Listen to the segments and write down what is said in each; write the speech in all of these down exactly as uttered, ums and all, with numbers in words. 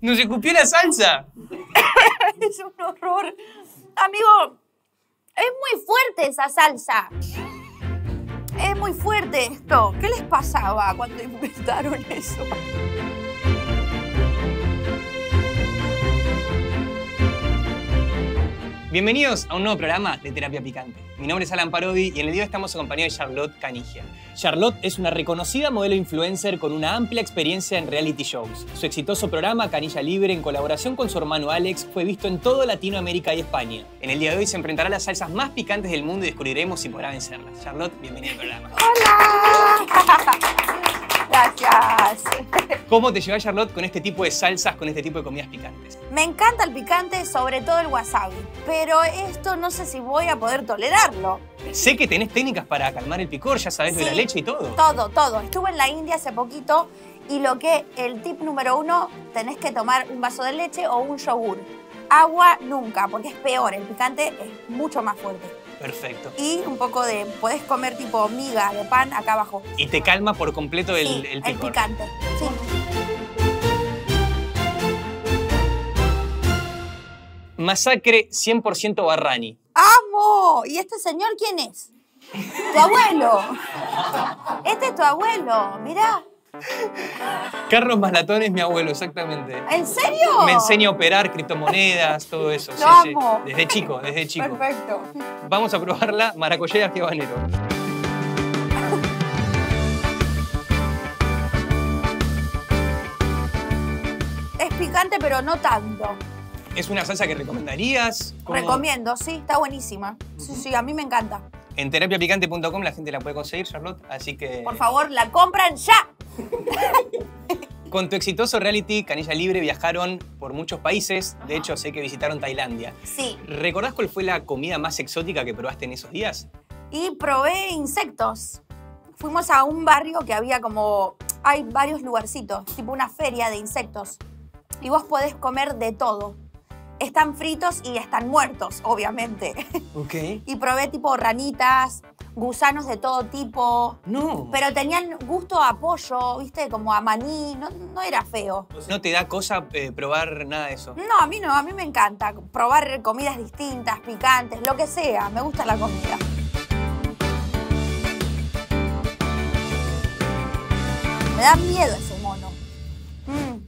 ¡Nos escupió la salsa! Es un horror. Amigo, es muy fuerte esa salsa. Es muy fuerte esto. ¿Qué les pasaba cuando inventaron eso? Bienvenidos a un nuevo programa de Terapia Picante. Mi nombre es Alan Parodi y en el día de hoy estamos acompañados de Charlotte Canigia. Charlotte es una reconocida modelo influencer con una amplia experiencia en reality shows. Su exitoso programa Canilla Libre, en colaboración con su hermano Alex, fue visto en toda Latinoamérica y España. En el día de hoy se enfrentará a las salsas más picantes del mundo y descubriremos si podrá vencerlas. Charlotte, bienvenida al programa. ¡Hola! Gracias. ¿Cómo te llevas, Charlotte, con este tipo de salsas, con este tipo de comidas picantes? Me encanta el picante, sobre todo el wasabi, pero esto no sé si voy a poder tolerarlo. Sé que tenés técnicas para calmar el picor, ya sabés, Sí, de la leche y todo. Todo, todo. Estuve en la India hace poquito y lo que, el tip número uno, tenés que tomar un vaso de leche o un yogur. Agua nunca, porque es peor, el picante es mucho más fuerte. Perfecto. Y un poco de, podés comer tipo miga de pan acá abajo. Y te calma por completo el, Sí, el picor. el picante, sí. Masacre cien por ciento Barrani. ¡Amo! ¿Y este señor quién es? Tu abuelo. Este es tu abuelo, mirá. Carlos Maslatón es mi abuelo, exactamente. ¿En serio? Me enseña a operar criptomonedas, todo eso. Lo sí, amo. sí. Desde chico, desde chico. Perfecto. Vamos a probarla, maracuyá y ají habanero. Es picante, pero no tanto. ¿Es una salsa que recomendarías? ¿Cómo? Recomiendo, sí, está buenísima. Sí, sí, a mí me encanta. En terapia picante punto com la gente la puede conseguir, Charlotte, así que... Por favor, la compran ya. Con tu exitoso reality Canilla Libre viajaron por muchos países. De hecho, sé que visitaron Tailandia. Sí. ¿Recordás cuál fue la comida más exótica que probaste en esos días? Y probé insectos. Fuimos a un barrio que había como... Hay varios lugarcitos, tipo una feria de insectos. Y vos podés comer de todo. Están fritos y están muertos, obviamente. Ok. Y probé tipo ranitas, gusanos de todo tipo. No. Pero tenían gusto a pollo, ¿viste? Como a maní. No, no era feo. ¿No te da cosa eh, probar nada de eso? No, a mí no. A mí me encanta probar comidas distintas, picantes, lo que sea. Me gusta la comida. Me da miedo ese mono. Mm.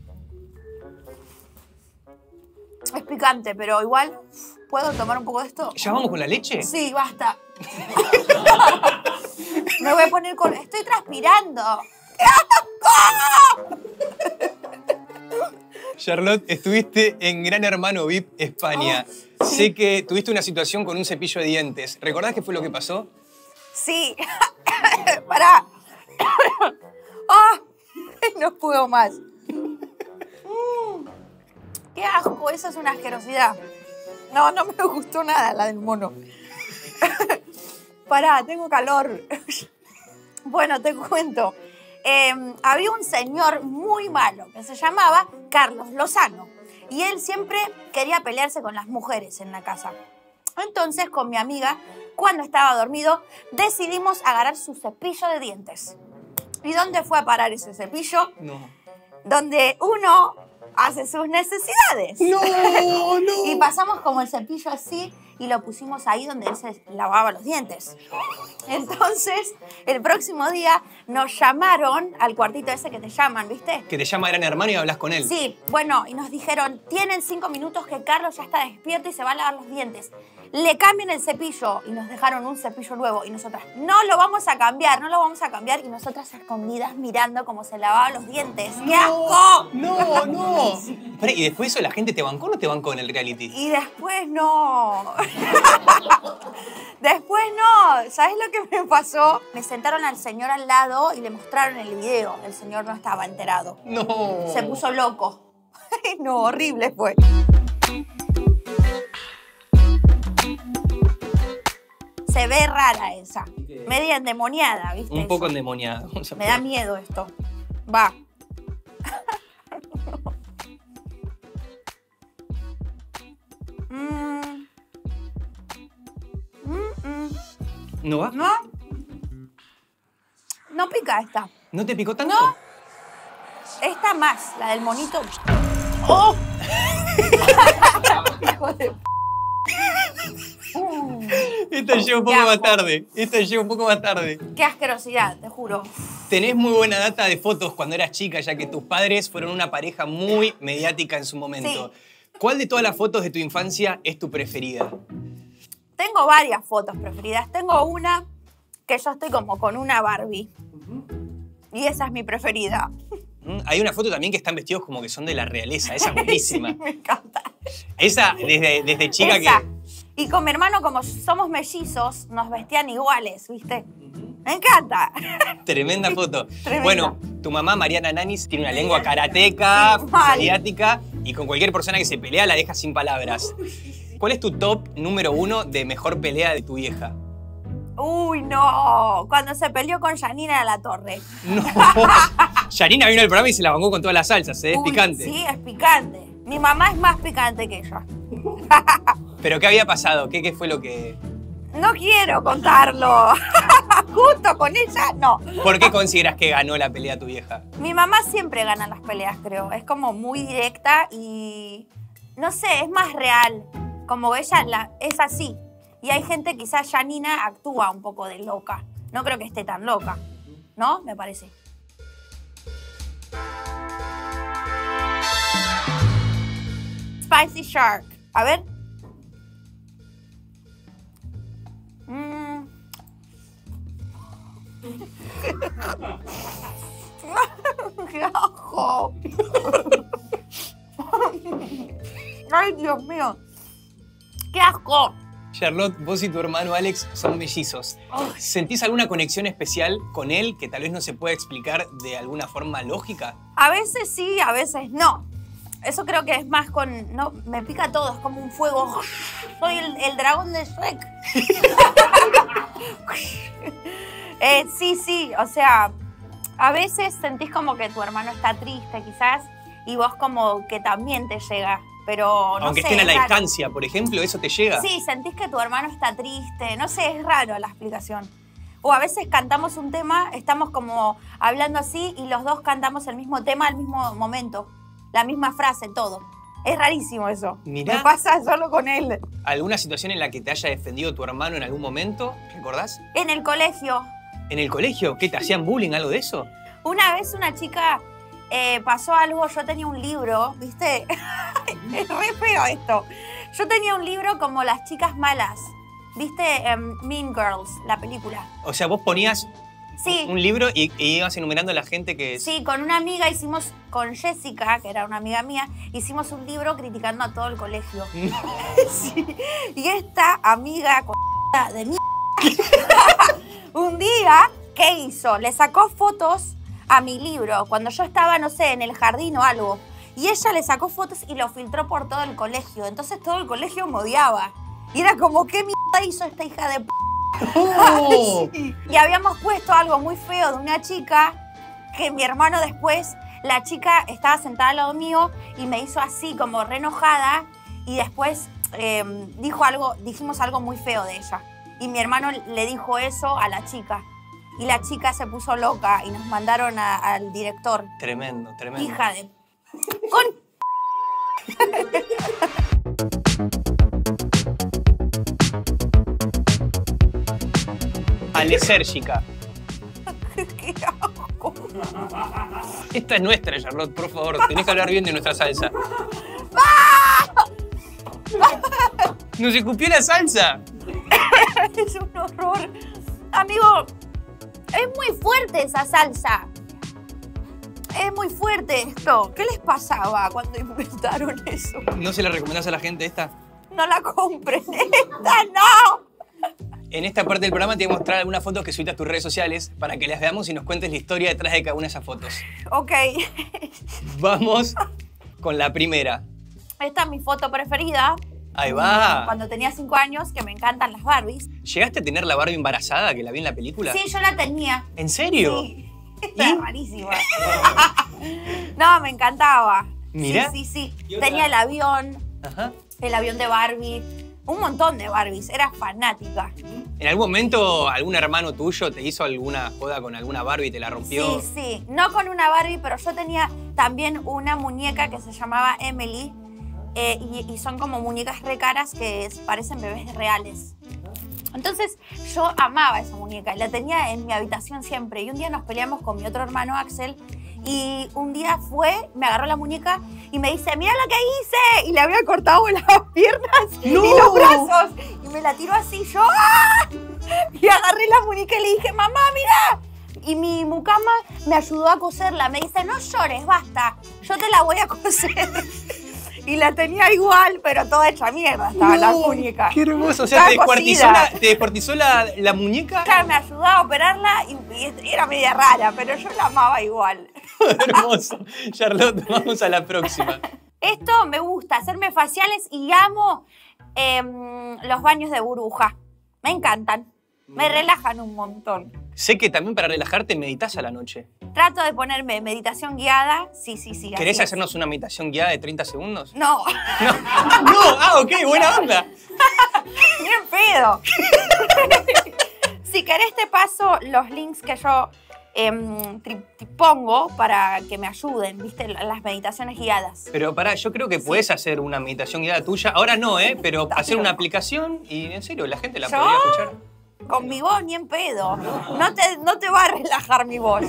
Es picante, pero igual, ¿puedo tomar un poco de esto? ¿Ya vamos con la leche? Sí, basta. Me voy a poner con... Estoy transpirando. ¡Qué asco! Charlotte, estuviste en Gran Hermano V I P España. Oh, sé que tuviste una situación con un cepillo de dientes. ¿Recordás qué fue lo que pasó? Sí. Pará. ¡Ah! No puedo más. Mm. ¡Qué asco! Esa es una asquerosidad. No, no me gustó nada la del mono. Pará, tengo calor. Bueno, te cuento. Eh, había un señor muy malo que se llamaba Carlos Lozano. Y él siempre quería pelearse con las mujeres en la casa. Entonces, con mi amiga, cuando estaba dormido, decidimos agarrar su cepillo de dientes. ¿Y dónde fue a parar ese cepillo? No. Donde uno hace sus necesidades. No, no. Y pasamos como el cepillo así y lo pusimos ahí donde él se lavaba los dientes. Entonces, el próximo día nos llamaron al cuartito ese que te llaman, ¿viste? Que te llama Gran Hermano y hablas con él. Sí, bueno, y nos dijeron, tienen cinco minutos que Carlos ya está despierto y se va a lavar los dientes. Le cambian el cepillo y nos dejaron un cepillo nuevo y nosotras, no lo vamos a cambiar, no lo vamos a cambiar y nosotras escondidas mirando cómo se lavaba los dientes. ¡Qué asco! No, no. Espera, ¿y después eso la gente te bancó o no te bancó en el reality? Y después no. Después no. ¿Sabes lo que me pasó? Me sentaron al señor al lado y le mostraron el video. El señor no estaba enterado. No. Se puso loco. No, horrible fue. Se ve rara esa. Media endemoniada, ¿viste? Un poco eso? endemoniado. Me da miedo esto. Va. mm. Mm -mm. ¿No va? ¿No? No pica esta. ¿No te picó tanto? No. Esta más, la del monito. ¡Oh! Hijo de... Esta llega un poco más tarde. Esta llega un poco más tarde. Qué asquerosidad, te juro. Tenés muy buena data de fotos cuando eras chica, ya que tus padres fueron una pareja muy mediática en su momento. Sí. ¿Cuál de todas las fotos de tu infancia es tu preferida? Tengo varias fotos preferidas. Tengo una que yo estoy como con una Barbie. Y esa es mi preferida. Mm, Hay una foto también que están vestidos como que son de la realeza. Esa es buenísima. Sí, me encanta. Esa, desde, desde chica Esa. que... Y con mi hermano, como somos mellizos, nos vestían iguales, ¿viste? Me encanta. Tremenda foto. Tremenda. Bueno, tu mamá, Mariana Nanis, tiene una lengua karateca, Sí, mal. mediática, y con cualquier persona que se pelea la deja sin palabras. ¿Cuál es tu top número uno de mejor pelea de tu vieja? Uy, no. Cuando se peleó con Janina de la Torre. No. Yanina vino al programa y se la bancó con todas las salsas, ¿eh? Es Uy, picante. Sí, es picante. Mi mamá es más picante que ella. ¿Pero qué había pasado? ¿Qué, qué fue lo que...? No quiero contarlo. Justo con ella, no. ¿Por qué consideras que ganó la pelea tu vieja? Mi mamá siempre gana las peleas, creo. Es como muy directa y... No sé, es más real. Como ella la, es así. Y hay gente, quizás Janina actúa un poco de loca. No creo que esté tan loca. ¿No? Me parece. Spicy Shark. A ver. Mm. ¡Qué asco! ¡Ay, Dios mío! ¡Qué asco! Charlotte, vos y tu hermano Alex son mellizos. ¿Sentís alguna conexión especial con él que tal vez no se pueda explicar de alguna forma lógica? A veces sí, a veces no. Eso creo que es más con... No, me pica todo, es como un fuego. Soy el, el dragón de Shrek. eh, sí, sí, o sea, a veces sentís como que tu hermano está triste quizás y vos como que también te llega, pero no Aunque sé, estén a la es raro. distancia, por ejemplo, ¿eso te llega? Sí, sentís que tu hermano está triste, no sé, es raro la explicación. O a veces cantamos un tema, estamos como hablando así y los dos cantamos el mismo tema al mismo momento. La misma frase, todo. Es rarísimo eso. Mirá. Me pasa solo con él. ¿Alguna situación en la que te haya defendido tu hermano en algún momento? ¿Recordás? En el colegio, ¿En el colegio? ¿Qué te hacían bullying, algo de eso? una vez una chica eh, pasó algo, yo tenía un libro, ¿viste? Es re feo esto. Yo tenía un libro como Las chicas malas, ¿viste? Um, Mean Girls, la película. O sea, vos ponías Sí. un libro y, y ibas enumerando a la gente que... Sí, con una amiga hicimos, con Jessica, que era una amiga mía, hicimos un libro criticando a todo el colegio. Sí. Y esta amiga c***a de mí, un día, ¿qué hizo? Le sacó fotos a mi libro cuando yo estaba, no sé, en el jardín o algo. Y ella le sacó fotos y lo filtró por todo el colegio. Entonces todo el colegio me odiaba. Y era como, ¿qué mierda hizo esta hija de p***? ¡Oh! Sí. Y habíamos puesto algo muy feo de una chica que mi hermano después, la chica estaba sentada al lado mío y me hizo así como re enojada y después eh, dijo algo, dijimos algo muy feo de ella. Y mi hermano le dijo eso a la chica. Y la chica se puso loca y nos mandaron a- al director. Tremendo, tremendo. Hija de... Con... Alesérgica. ¡Qué asco! Esta es nuestra, Charlotte, por favor. Tenés que hablar bien de nuestra salsa. ¡Nos escupió la salsa! Es un horror. Amigo, es muy fuerte esa salsa. Es muy fuerte esto. ¿Qué les pasaba cuando inventaron eso? ¿No se la recomendás a la gente esta? No la compren. ¡Esta no! En esta parte del programa te voy a mostrar algunas fotos que subiste a tus redes sociales para que las veamos y nos cuentes la historia detrás de cada una de esas fotos. Ok. Vamos con la primera. Esta es mi foto preferida. Ahí va. Cuando tenía cinco años, que me encantan las Barbies. ¿Llegaste a tener la Barbie embarazada que la vi en la película? Sí, yo la tenía. ¿En serio? Sí. Esta es rarísima. No, me encantaba. Mirá. Sí, sí, sí. Tenía el avión, Ajá. el avión de Barbie. Un montón de Barbies, era fanática. ¿En algún momento algún hermano tuyo te hizo alguna joda con alguna Barbie y te la rompió? Sí, sí. No con una Barbie, pero yo tenía también una muñeca que se llamaba Emily. Eh, y, y son como muñecas re caras que parecen bebés reales. Entonces yo amaba esa muñeca y la tenía en mi habitación siempre. Y un día nos peleamos con mi otro hermano Axel y un día fue, me agarró la muñeca y me dice, mira lo que hice. Y le había cortado las piernas ¡No! y los brazos. Y me la tiró así, yo ¡ah! Y agarré la muñeca y le dije, mamá, mira. Y mi mucama me ayudó a coserla. Me dice, no llores, basta, yo te la voy a coser. Y la tenía igual, pero toda hecha mierda estaba no, la muñeca. Qué hermoso. O sea, te descuartizó, la, te descuartizó la, la muñeca. Claro, me ayudó a operarla y, y era media rara, pero yo la amaba igual. Hermoso. Charlotte, vamos a la próxima. Esto me gusta, hacerme faciales y amo eh, los baños de burbuja. Me encantan. Me relajan un montón. Sé que también para relajarte meditas a la noche. Trato de ponerme meditación guiada. Sí, sí, sí. ¿Querés hacernos una meditación guiada de treinta segundos? No. No, no. Ah, ok, buena onda. Bien pedo. Si querés te paso los links que yo eh, pongo para que me ayuden, ¿viste? Las meditaciones guiadas. Pero pará, yo creo que sí. Puedes hacer una meditación guiada tuya. Ahora no, ¿eh? Pero hacer una aplicación y en serio, la gente la ¿Yo? podría escuchar. Con mi voz ni en pedo. No te, no te va a relajar mi voz.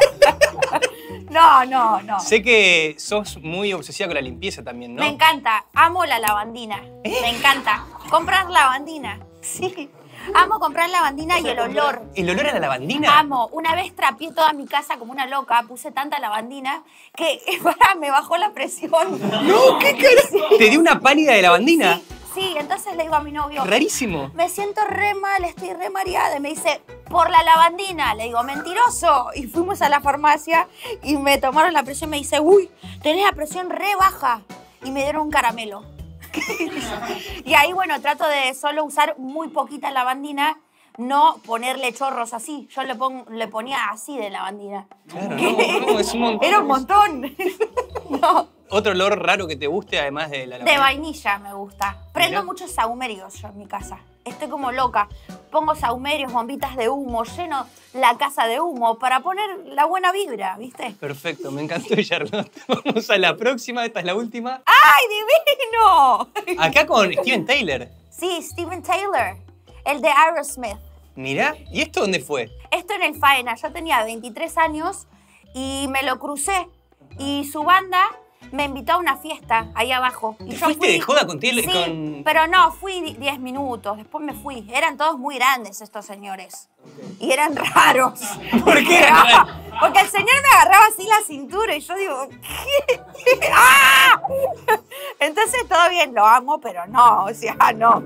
No, no, no. Sé que sos muy obsesiva con la limpieza también, ¿no? Me encanta. Amo la lavandina. ¿Eh? Me encanta. Comprar lavandina. Sí. Amo comprar lavandina y el olor. ¿El olor a la lavandina? Amo. Una vez trapié toda mi casa como una loca. Puse tanta lavandina que para, me bajó la presión. No, ¿qué carajo? ¿Te dio una pálida de lavandina? Sí. Sí, entonces le digo a mi novio... Rarísimo. Me siento re mal, estoy re mareada. Y me dice, por la lavandina. Le digo, mentiroso. Y fuimos a la farmacia y me tomaron la presión. Me dice, uy, tenés la presión re baja. Y me dieron un caramelo. Y ahí, bueno, trato de solo usar muy poquita lavandina, no ponerle chorros así. Yo le, pon, le ponía así de lavandina. Claro, no, no, es un montón. Era un montón. No. ¿Otro olor raro que te guste además de la lavandina? De vainilla me gusta. Prendo Mirá. muchos sahumerios yo en mi casa. Estoy como loca. Pongo sahumerios, bombitas de humo, lleno la casa de humo para poner la buena vibra, ¿viste? Perfecto, me encantó, Charlotte. Vamos a la próxima, esta es la última. ¡Ay, divino! Acá con Steven Tyler. Sí, Steven Tyler, el de Aerosmith. Mirá, ¿y esto dónde fue? Esto en el Faena. Yo tenía veintitrés años y me lo crucé. Y su banda me invitó a una fiesta ahí abajo. Y ¿Te yo fuiste fui, de joda con Tyler? Sí, con... pero no, fui diez minutos, después me fui. Eran todos muy grandes estos señores. Okay. Y eran raros. ¿Por qué eran raros? Porque el señor me agarraba así la cintura y yo digo, ¿qué? ¡Ah! Entonces todo bien, lo amo, pero no, o sea, no.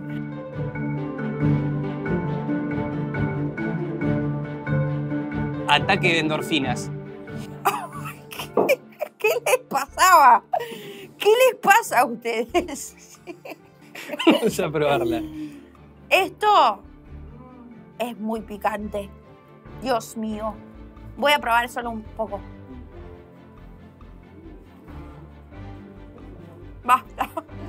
Ataque de endorfinas. ¿Qué? ¿Qué les pasaba? ¿Qué les pasa a ustedes? Vamos a probarla. Esto es muy picante. Dios mío. Voy a probar solo un poco. Basta.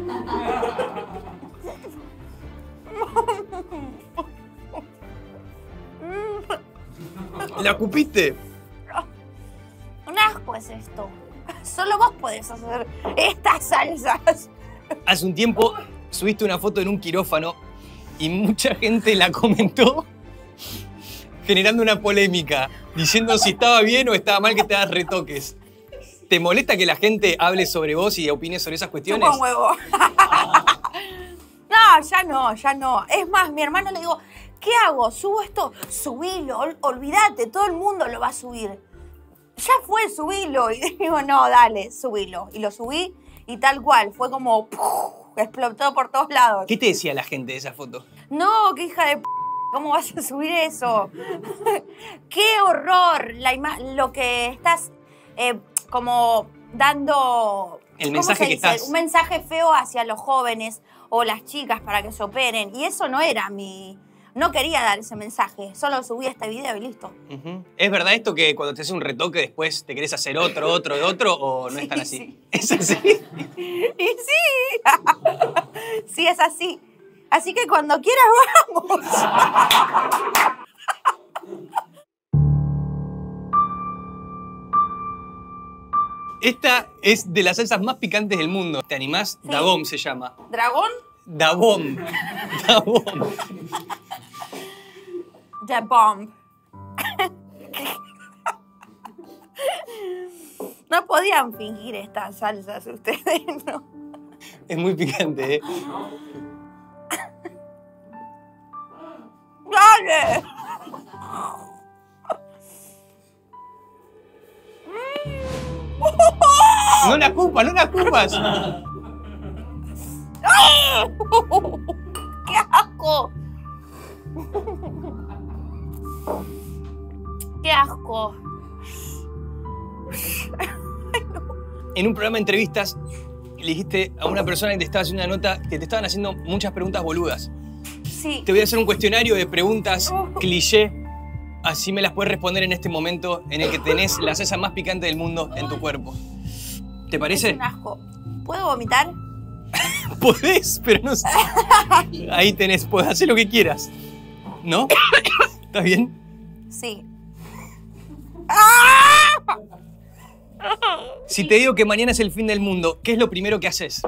¿La cupiste? Un asco es esto. Solo vos podés hacer estas salsas. Hace un tiempo subiste una foto en un quirófano y mucha gente la comentó generando una polémica, diciendo si estaba bien o estaba mal que te hagas retoques. ¿Te molesta que la gente hable sobre vos y opine sobre esas cuestiones? Chupa un huevo. No, ya no, ya no. Es más, mi hermano le digo, ¿qué hago? ¿Subo esto? Subilo, ol olvídate, todo el mundo lo va a subir. Ya fue, subilo. Y digo, no, dale, subilo. Y lo subí y tal cual, fue como, ¡puf! Explotó por todos lados. ¿Qué te decía la gente de esa foto? No, qué hija de p***, ¿cómo vas a subir eso? ¡Qué horror! La lo que estás eh, como dando... El mensaje que estás... Un mensaje feo hacia los jóvenes o las chicas para que se operen. Y eso no era mi... No quería dar ese mensaje, solo subí este video y listo. Uh-huh. ¿Es verdad esto que cuando te haces un retoque después te querés hacer otro, otro, otro o no sí, es tan así? Sí. ¿Es así? Y sí. Sí, es así. Así que cuando quieras vamos. Esta es de las salsas más picantes del mundo. ¿Te animás? Sí. Dabom se llama. ¿Dragón? Dabom. Dabom. The Bomb. No podían fingir estas salsas ustedes, ¿no? Es muy picante, ¿eh? ¡Dale! No la escupas, no la escupas. ¡Qué asco! ¡Qué asco! En un programa de entrevistas le dijiste a una persona que te estaba haciendo una nota que te estaban haciendo muchas preguntas boludas. Sí. Te voy a hacer un cuestionario de preguntas cliché. Así me las puedes responder en este momento en el que tenés la salsa más picante del mundo en tu cuerpo. ¿Te parece? Es un asco. ¿Puedo vomitar? Podés, pero no sé. Ahí tenés, podés hacer lo que quieras. ¿No? ¿Estás bien? Sí. Si te digo que mañana es el fin del mundo, ¿qué es lo primero que haces?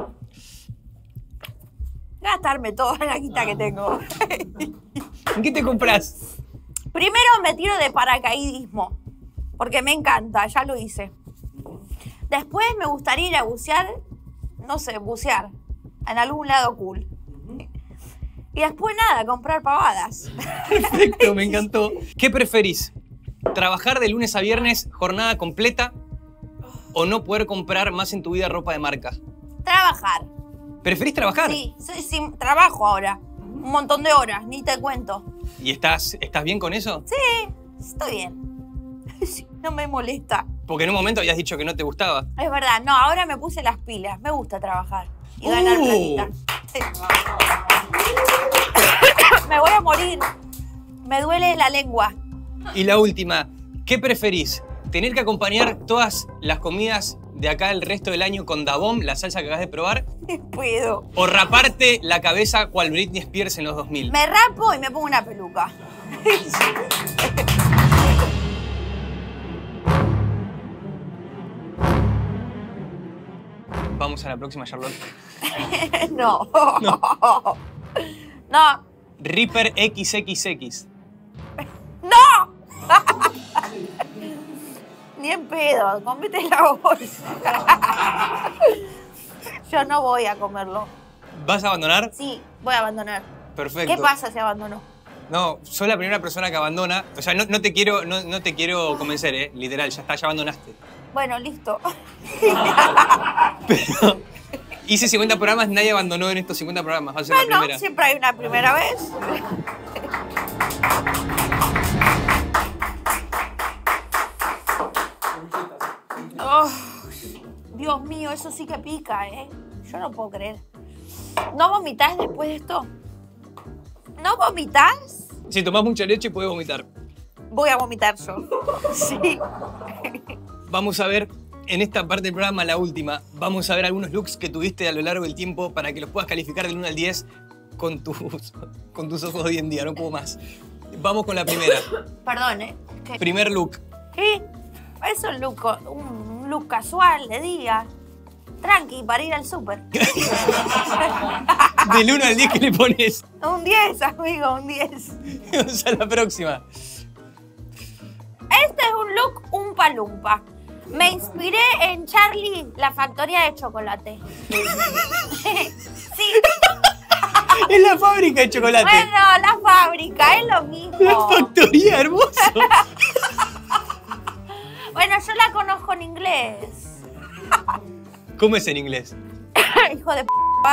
Gastarme toda la guita que tengo. ¿En qué te compras? Primero me tiro de paracaidismo, porque me encanta, ya lo hice. Después me gustaría ir a bucear, no sé, bucear, en algún lado cool. Y después nada, comprar pavadas. Perfecto, me encantó. ¿Qué preferís? ¿Trabajar de lunes a viernes, jornada completa? ¿O no poder comprar más en tu vida ropa de marca? Trabajar. ¿Preferís trabajar? Sí, sí, sí, trabajo ahora. Un montón de horas, ni te cuento. ¿Y estás, estás bien con eso? Sí, estoy bien. Sí, no me molesta. Porque en un momento habías dicho que no te gustaba. Es verdad, no, ahora me puse las pilas. Me gusta trabajar y ganar Uh. platita. Sí. Me voy a morir. Me duele la lengua. Y la última, ¿qué preferís? ¿Tener que acompañar todas las comidas de acá el resto del año con Dabom, la salsa que acabas de probar? No puedo. ¿O raparte la cabeza cual Britney Spears en los dos mil? Me rapo y me pongo una peluca. Vamos a la próxima, Charlotte. No. No. No. Reaper equis equis equis. ¡No! Ni en pedo, comete la bolsa. Yo no voy a comerlo. ¿Vas a abandonar? Sí, voy a abandonar. Perfecto. ¿Qué pasa si abandono? No, soy la primera persona que abandona. O sea, no, no te quiero, no, no te quiero convencer, ¿eh? Literal, ya está, ya abandonaste. Bueno, listo. Pero hice cincuenta programas, nadie abandonó en estos cincuenta programas. Va a ser la Bueno, primera. siempre hay una primera vez. Oh, Dios mío, eso sí que pica, ¿eh? Yo no puedo creer. ¿No vomitas después de esto? ¿No vomitas? Si tomás mucha leche, puedes vomitar. Voy a vomitar yo. Sí. Vamos a ver, en esta parte del programa, la última, vamos a ver algunos looks que tuviste a lo largo del tiempo para que los puedas calificar del uno al diez con tus, con tus ojos de hoy en día, no puedo más. Vamos con la primera. Perdón, ¿eh? ¿Qué? Primer look. ¿Qué? Es un look, un look casual de día. Tranqui, para ir al súper. Del uno al diez, ¿qué le pones? Un diez, amigo, un diez. Vamos a la próxima. Este es un look umpa lumpa. Me inspiré en Charlie, la factoría de chocolate. Sí. Es la fábrica de chocolate. Bueno, la fábrica, es lo mismo. La factoría, hermoso. Bueno, yo la conozco en inglés. ¿Cómo es en inglés? Hijo de p***.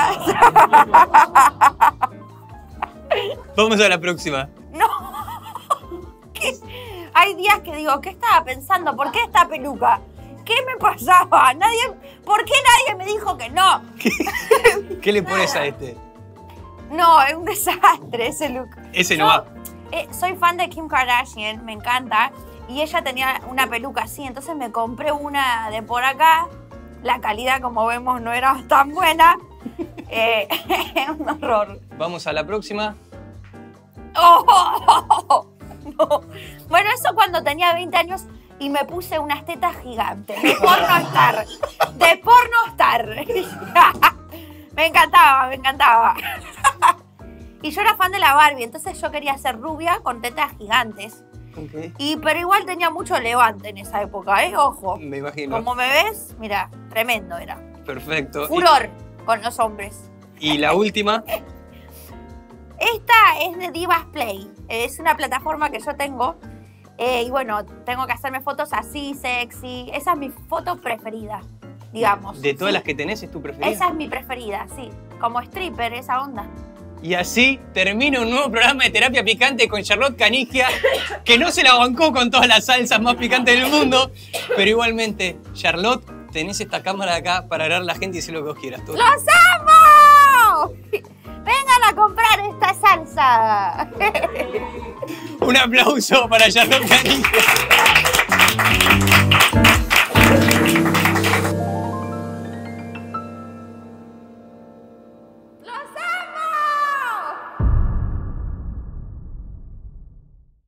Vamos a la próxima. No. ¿Qué? Hay días que digo, ¿qué estaba pensando? ¿Por qué esta peluca? ¿Qué me pasaba? Nadie, ¿por qué nadie me dijo que no? ¿Qué, ¿Qué le pones a este? No, es un desastre ese look. Ese Yo, no va. Eh, soy fan de Kim Kardashian, me encanta. Y ella tenía una peluca así, entonces me compré una de por acá. La calidad, como vemos, no era tan buena. Eh, un horror. Vamos a la próxima. Oh, no. Bueno, eso cuando tenía veinte años y me puse unas tetas gigantes. De porno estar. De porno estar. Me encantaba, me encantaba. Y yo era fan de la Barbie, entonces yo quería ser rubia con tetas gigantes. Okay. Y, pero igual tenía mucho levante en esa época, ¿eh? Ojo. Me imagino. Como me ves, mira, tremendo era. Perfecto. Furor y, con los hombres. Y la última. Esta es de Divas Play. Es una plataforma que yo tengo. Eh, y bueno, tengo que hacerme fotos así, sexy. Esa es mi foto preferida, digamos. De todas sí. las que tenés, ¿es tu preferida? Esa es mi preferida, sí. Como stripper, esa onda. Y así termina un nuevo programa de Terapia Picante con Charlotte Canigia, que no se la bancó con todas las salsas más picantes del mundo, pero igualmente, Charlotte, tenés esta cámara de acá para agarrar a la gente y decir lo que vos quieras. Tú. ¡Los amo! ¡Vengan a comprar esta salsa! Un aplauso para Charlotte Canigia.